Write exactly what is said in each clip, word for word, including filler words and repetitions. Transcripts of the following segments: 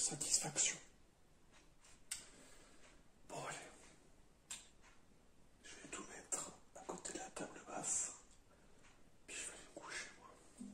satisfaction. Bon, allez. Je vais tout mettre à côté de la table basse. Puis je vais aller me coucher, moi.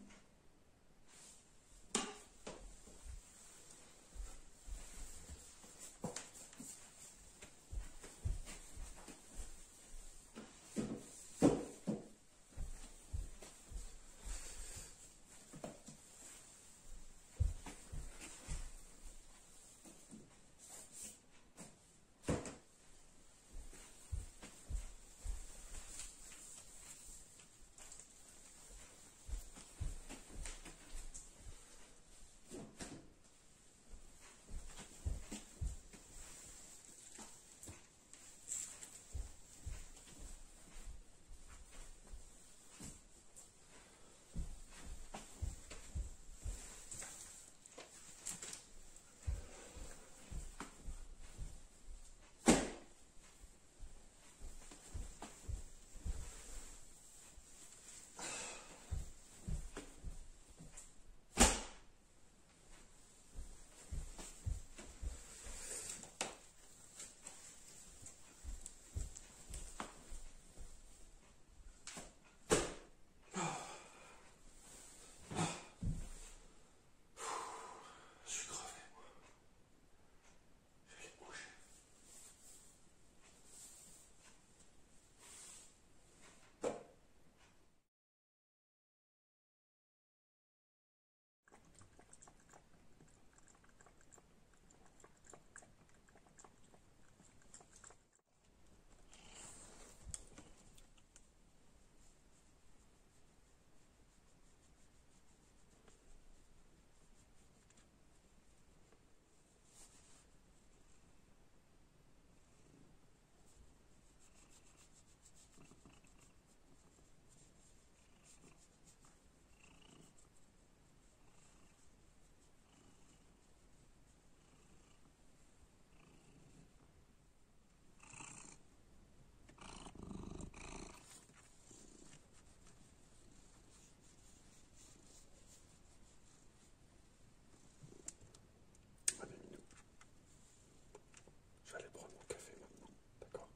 Je vais aller prendre mon café maintenant, d'accord?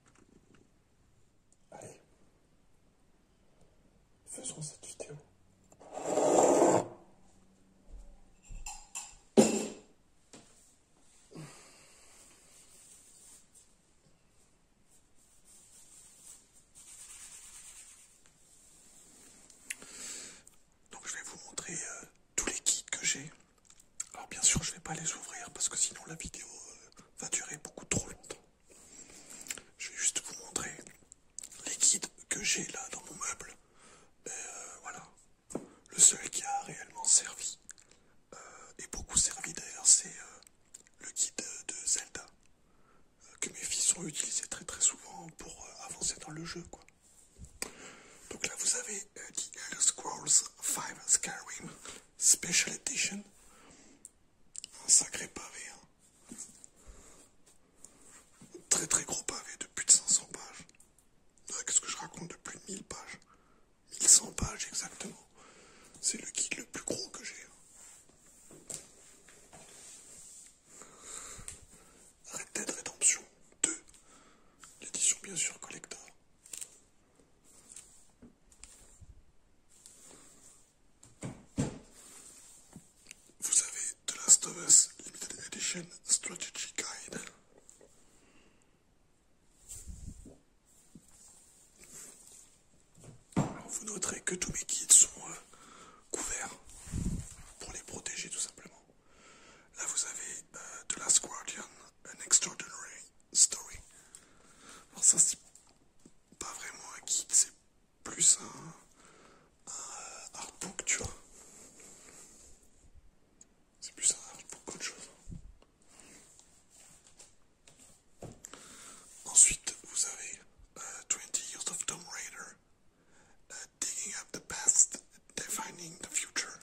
Allez, faisons cette vidéo. Donc je vais vous montrer euh, tous les kits que j'ai. Alors bien sûr je ne vais pas les ouvrir parce que sinon la vidéo euh, va durer beaucoup trop longtemps. Je vais juste vous montrer les kits que j'ai là dans mon meuble. Euh, voilà. Le seul qui a réellement servi, euh, et beaucoup servi d'ailleurs, c'est euh, le kit de, de Zelda. Euh, que mes fils ont utilisé très très souvent pour euh, avancer dans le jeu, quoi. Donc là vous avez euh, The Elder Scrolls cinq Skyrim Special Edition. Un sacré pavé, hein. Très très gros pavé de plus de cinq cents pages. Ah, qu'est-ce que je raconte, de plus de mille pages. mille cent pages exactement. C'est le kit le plus gros que j'ai. Red Dead Redemption deux. L'édition bien sûr collector. Vous avez The Last of Us Limited Edition Strategy Guide. Alors vous noterez que tous mes kits sont euh, couverts pour les protéger tout simplement. Là vous avez euh, The Last Guardian, An Extraordinary Story. Alors ça c'est pas vraiment un kit, c'est plus un, un artbook, tu vois. C'est plus un artbook qu'autre chose. Ensuite vous avez uh, twenty Years of Tomb Raider, uh, Digging Up the Past, Defining the Future.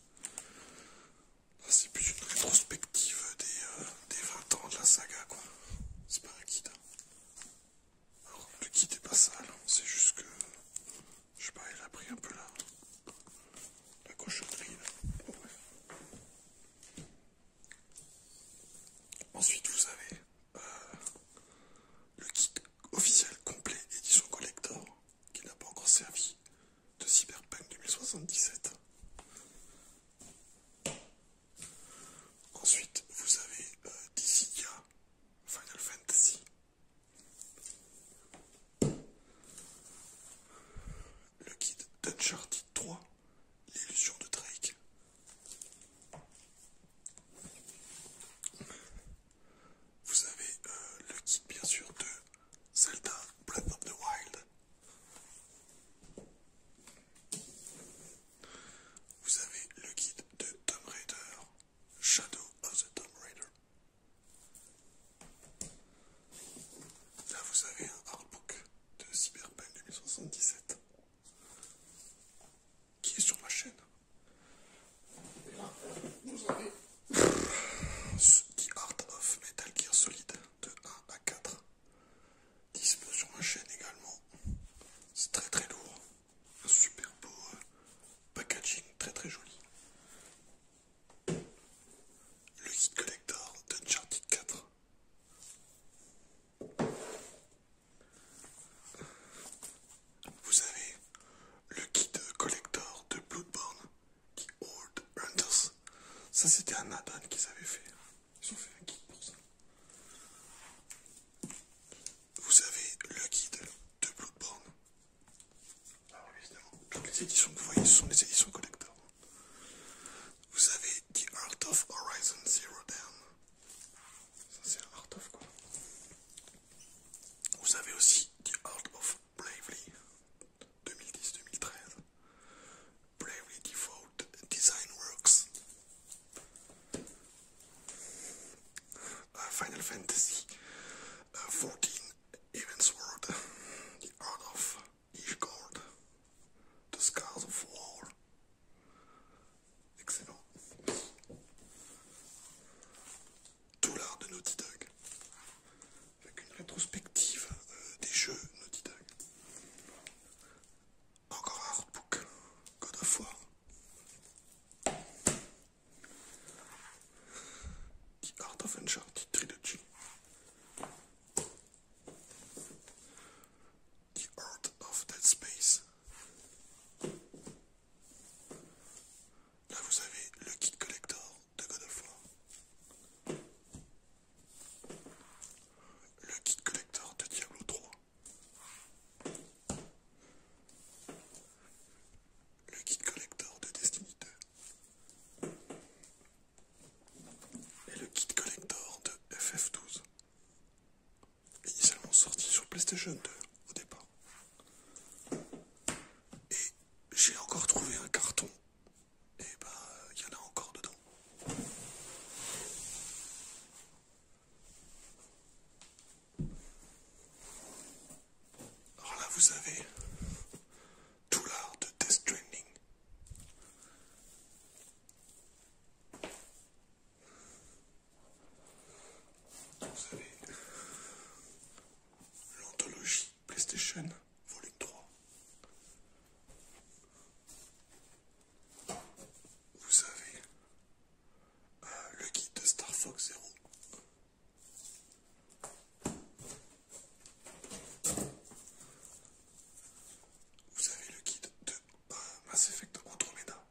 Là c'est plus une rétrospective des, euh, des vingt ans de la saga, quoi. C'est pas un kit. Hein. Alors le kit est pas sale, c'est juste que, je sais pas, un add-on qu'ils avaient fait. Ils ont fait un guide pour ça. Vous avez le guide de Bloodborne. Alors évidemment, toutes les éditions que vous voyez, ce sont des éditions collector. Vous avez The Art of Horizon Zero Dawn. Ça c'est un Art of quoi. Vous avez aussi The Art of Bravely deux mille dix deux mille treize. Bravely Default Design Works. Uh, Final Fantasy uh, fourteen Events World. The Art of Ishgard. The Scars of War. Excellent. Tout l'art de Naughty Dog. Avec une rétrospective euh, des jeux Naughty Dog. Encore un artbook. God of War. The Art of Uncharted Trilogy. The Art of Dead Space. Là vous avez le kit collector de God of War. Le kit collector de Diablo trois. Le kit collector de Destiny deux. Et le kit collector de F F douze. Initialement sorti sur PlayStation deux au départ. Et j'ai encore trouvé un carton. Et bah, il y en a encore dedans. Alors là, vous avez tout l'art de Death Stranding. Vous avez l'anthologie PlayStation volume trois. Vous avez euh, le guide de Star Fox Zero. Vous avez le guide de euh, Mass Effect Andromeda.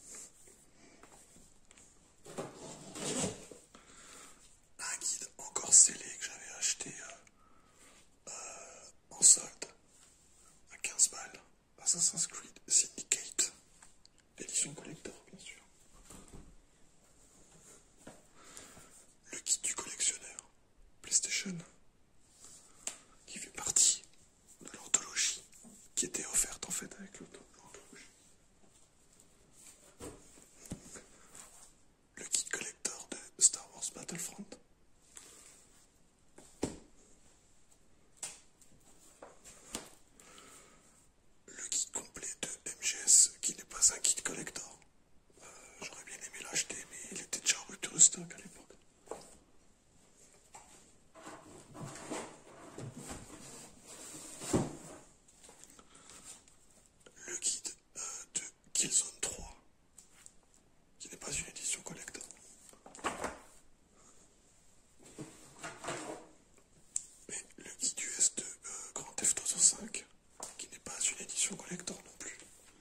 Un guide encore scellé que j'avais acheté euh, euh, en solde à quinze balles. Assassin's Creed Syndicate. L'édition collector, bien sûr. Le kit du collectionneur PlayStation, qui fait partie de l'anthologie, qui était offerte en fait avec l'anthologie. Le kit collector de Star Wars Battlefront. Le kit complet de M G S, qui n'est pas un kit collector. Euh, J'aurais bien aimé l'acheter, mais il était déjà en rupture de stock à l'époque. Le guide euh, de Killzone trois, qui n'est pas une édition collector. Mais le guide U S de euh, Grand Theft Auto cinq, qui n'est pas une édition collector non plus.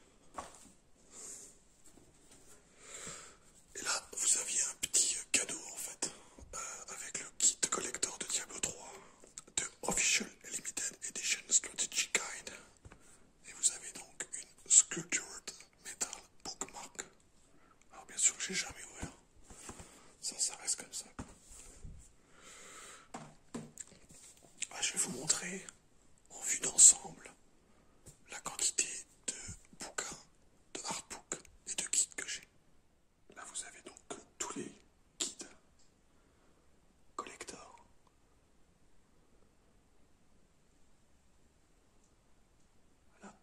Et là, vous aviez un petit cadeau en fait, euh, avec le kit collector de Diablo trois, de Official Limited Edition Strategy Guide. Et vous avez donc une Sculptured Metal Bookmark. Alors bien sûr que j'ai jamais ouvert. Ça, ça reste comme ça. Ah, je vais vous montrer en vue d'ensemble la quantité de bouquins, de artbooks et de guides que j'ai. Là, vous avez donc tous les guides collector. Voilà.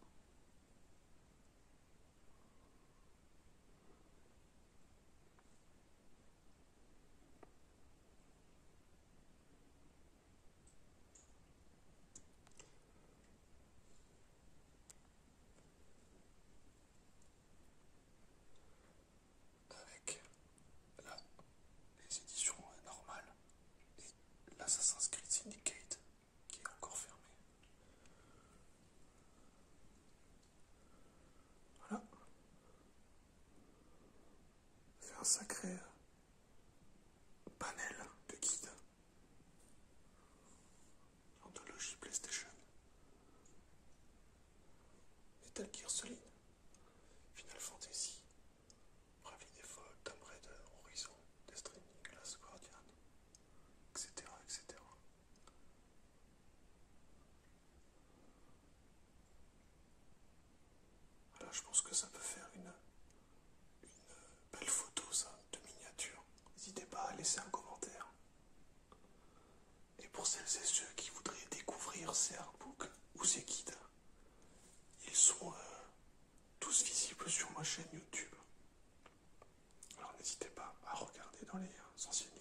Avec là les éditions normales et l'Assassin's Creed Syndicate qui est encore fermé. Voilà. C'est un sacré, Metal Gear Solid, Final Fantasy, Bravely Default, Tomb Raider, Horizon, Death Stranding, Last Guardian, et cetera, et cetera. Voilà, je pense que ça peut faire une, une belle photo, ça, de miniature. N'hésitez pas à laisser un commentaire. Et pour celles et ceux qui voudraient découvrir ces artbooks ou ces guides, ils sont euh, tous visibles sur ma chaîne YouTube. Alors n'hésitez pas à regarder dans les anciennes